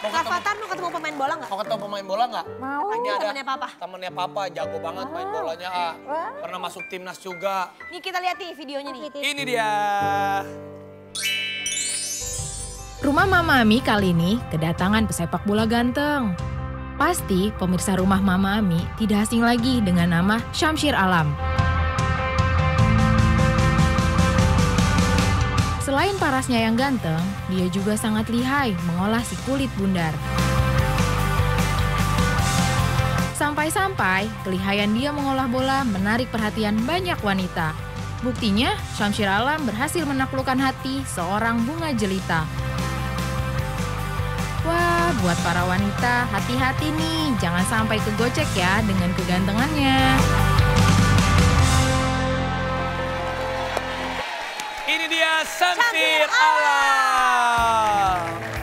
Rafathar mau ketemu pemain bola nggak? Mau ketemu pemain bola nggak? Mau. Ini ada Temennya Papa. temennya Papa, jago banget main bolanya. Pernah masuk timnas juga. Nih kita lihat nih videonya nih. Ini dia. Rumah Mama Ami kali ini kedatangan pesepak bola ganteng. Pasti pemirsa rumah Mama Ami tidak asing lagi dengan nama Syamsir Alam. Selain parasnya yang ganteng, dia juga sangat lihai mengolah si kulit bundar. Sampai-sampai kelihayan dia mengolah bola menarik perhatian banyak wanita. Buktinya, Syamsir Alam berhasil menaklukkan hati seorang bunga jelita. Wah, buat para wanita, hati-hati nih, jangan sampai kegocek ya dengan kegantengannya. Ini dia Syamsir Alam.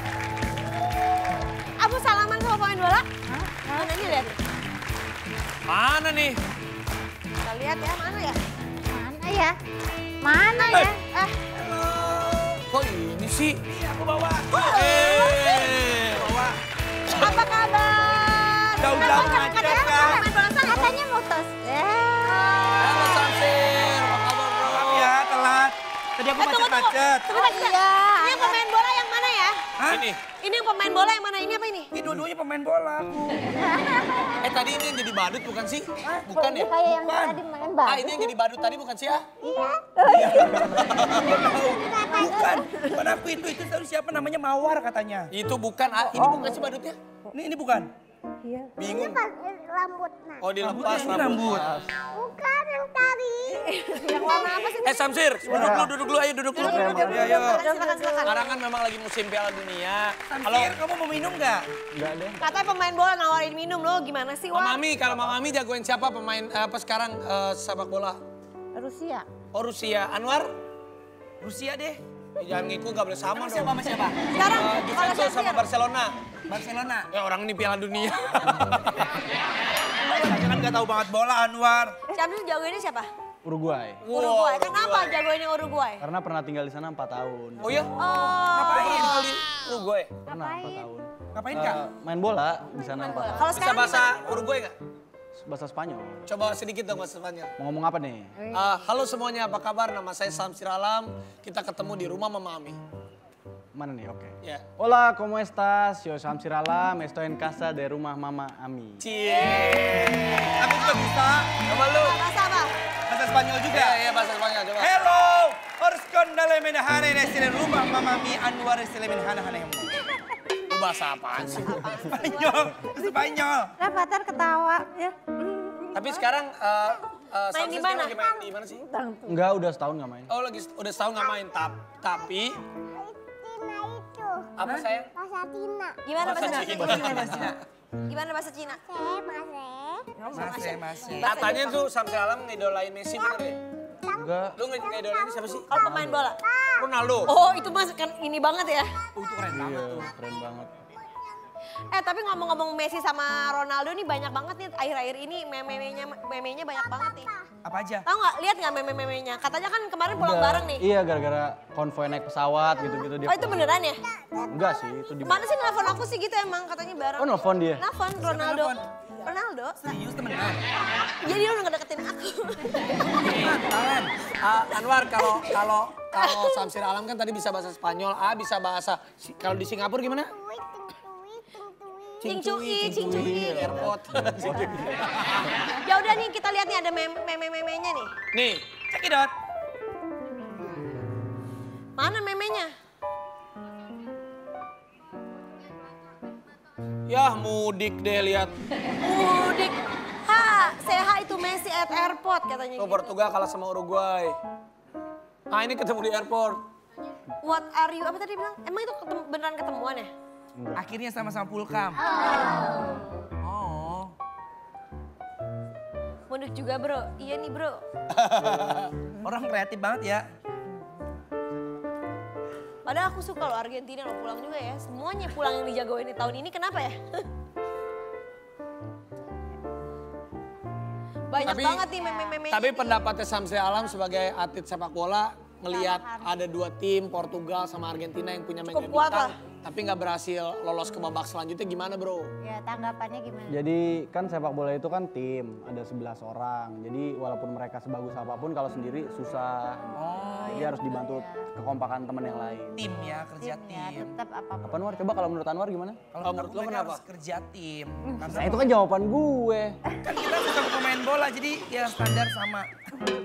Abu salaman sama pemain bola? Mana nih lihat? Mana nih? Kita lihat ya, mana ya? Mana ya? Mana ya? Kok ini sih? Aku bawa. Bawa. Apa kabar? Udah macet kan? Pemain bola sana. Katanya mau tos. Halo Syamsir, apa kabar bro? Maaf ya, telat. Tadi aku macet-macet. Iya. Ini yang pemain bola yang mana ya? Hah? Ini yang pemain bola yang mana? Ini apa ini? Ini dua-duanya pemain bola aku. Tadi ini yang jadi badut bukan sih? Bukan ya? Kayak yang tadi main badut. Ini yang jadi badut tadi bukan sih ya? Bukan, bukan aku itu tahu siapa namanya Mawar katanya. Itu bukan, ini bukan sih badutnya? Ini bukan. Iya. Bingung. Rambut. Nah. Oh dilepas Ini rambut. Bukan yang tadi. Yang warna apa sih? Syamsir, duduk dulu, ayo duduk dulu. Ayo. Silakan. Sekarang kan memang lagi musim Piala Dunia. Samsir, kamu mau minum nggak? Katanya pemain bola nawarin minum lo, gimana sih? Mama Wah. Ami, kalau Mama Ami jagoin siapa pemain apa sekarang sepak bola? Rusia. Oh Rusia, Anwar? Rusia deh. Jangan ngiku, gak boleh sama dong. Siapa sama siapa? Sekarang kalau Juventus sama Syamsir. Barcelona. Barcelona. Ya orang ini Piala Dunia. Saya kan nggak tahu banget bola Anwar. Syamsir jagoinnya siapa? Uruguay. Uruguay. Kenapa Uruguay. jagoinnya Uruguay? Karena pernah tinggal di sana 4 tahun. Oh iya? Oh. Ngapain? Kali Uruguay. Pernah 4 tahun. Ngapain Kak? Main bola di sana 4 tahun. Kalau Bisa sekarang bahasa gimana? Uruguay nggak? Bahasa Spanyol. Coba sedikit dong bahasa Spanyol. Mau ngomong apa nih? Halo semuanya, apa kabar? Nama saya Syamsir Alam. Kita ketemu di rumah Mama Ami. Mana nih? Oke. Ya. Hola, ¿cómo estás? Yo Syamsir Alam, estoy en casa de rumah Mama Ami. Cie. Aku juga bisa. Coba lu. Bahasa apa? Bahasa Spanyol juga. Iya, bahasa Spanyol coba. Hello, harus kondale menahane nesile rumah mamami Anwar nesile menahane hane. Lu bahasa apaan sih? Spanyol, Spanyol. Rafathar ketawa ya. Tapi sekarang Main di Syamsir mana? lagi main di mana sih? Enggak, udah setahun nggak main. Oh lagi udah setahun nggak main, tapi Tina itu. apa sayang? Bahasa Tina. Gimana bahasa Bahasa Cina? Cina. Gimana bahasa Cina? Masih. Katanya tuh Syamsir Alam ngidolain Messi bener ya? Enggak. Lu ngidolain siapa sih? Kalau pemain bola? Ronaldo. Oh itu mas kan ini banget ya. Itu keren banget Iya, tuh. keren banget. Tapi ngomong-ngomong Messi sama Ronaldo nih banyak banget nih akhir-akhir ini memenya banyak banget nih. Apa aja? Tahu nggak? Lihat nggak meme-memenya? Katanya kan kemarin pulang bareng nih. Iya, gara-gara konvoy naik pesawat gitu-gitu dia. Oh itu beneran ya? Enggak sih, itu di... Mana sih nelfon aku sih gitu emang katanya bareng. Oh, nelfon dia? Nelfon Ronaldo. nelfon? Ronaldo? Serius temenan? Jadi dia udah ngedeketin aku. Tangan. Anwar kalau Syamsir Alam kan tadi bisa bahasa Spanyol, bisa bahasa kalau di Singapura gimana? Cincui. Airport. Ya udah nih kita lihat nih ada meme-memenya nih. Nih, Cekidot. Mana memenya? ya mudik deh lihat. Mudik. Seha itu Messi at airport katanya Tuh gitu. Portugal kalah sama Uruguay. Nah ini ketemu di airport. What are you? Apa tadi bilang? Emang itu beneran ketemuan ya? Akhirnya sama-sama pulkam. Oh. Mudik juga bro. Iya nih bro. Orang kreatif banget ya. Padahal aku suka loh Argentina loh pulang juga ya. Semuanya pulang yang dijagoin di tahun ini kenapa ya? Banyak banget nih meme-meme. Tapi pendapatnya Syamsir Alam sebagai atlet sepak bola ngelihat ada dua tim Portugal sama Argentina yang punya Cukup kuat lah. tapi nggak berhasil lolos ke babak selanjutnya gimana bro? Ya tanggapannya gimana? Jadi kan sepak bola itu kan tim, ada 11 orang. Jadi walaupun mereka sebagus apapun kalau sendiri susah. Jadi harus dibantu kekompakan teman yang lain. Tim ya, kerja Ya tim. tetap apapun. Apa Anwar? Coba kalau menurut Anwar gimana? Kalau menurut lo mereka kenapa? harus kerja tim. Karena Nah itu kan jawaban gue. kan kita suka pemain bola, jadi ya standar sama.